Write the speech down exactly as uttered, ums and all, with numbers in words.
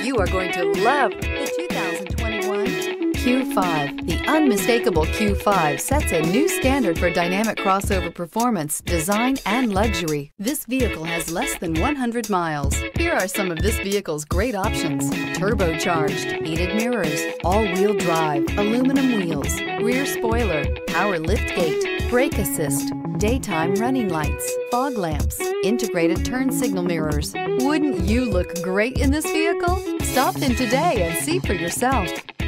You are going to love the two thousand twenty-one Q five. The unmistakable Q five sets a new standard for dynamic crossover performance, design, and luxury. This vehicle has less than one hundred miles. Here are some of this vehicle's great options: turbocharged, heated mirrors, all-wheel drive, aluminum wheels, rear spoiler, power liftgate, brake assist, daytime running lights, fog lamps, integrated turn signal mirrors. Wouldn't you look great in this vehicle? Stop in today and see for yourself.